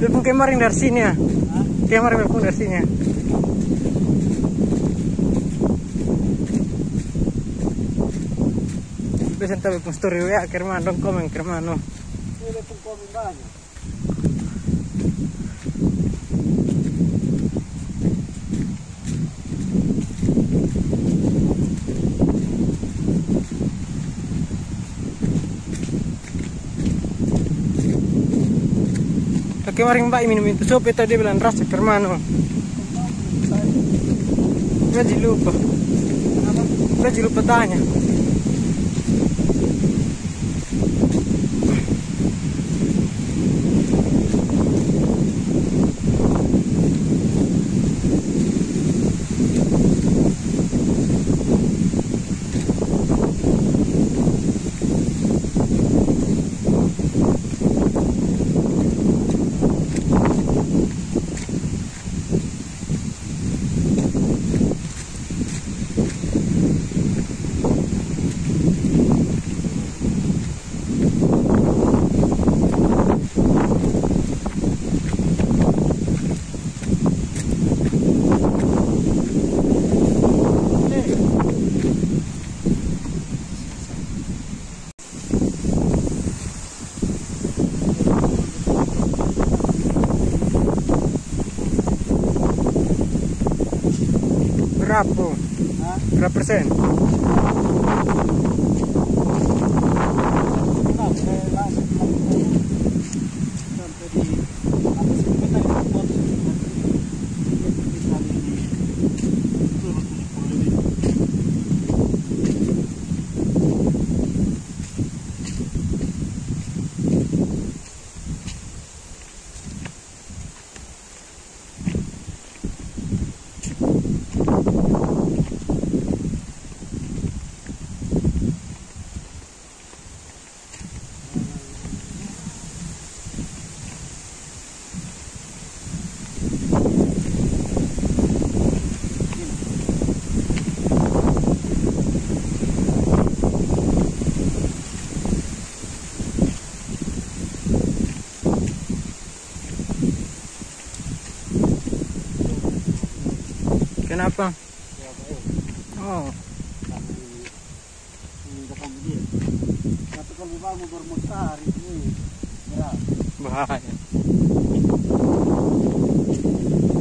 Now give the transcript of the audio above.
Telepon kemarin dari sini ya. Kemarin telepon dari sini ya. Biasanya tapi pun story WA kerman dong komen kerman no. Ini pun komen banyak. Kemarin mbak minum itu sopi tadi bilang rasa kermano. Gaji lupa tanya. Berapa persen? Kenapa? Oh. Bahaya.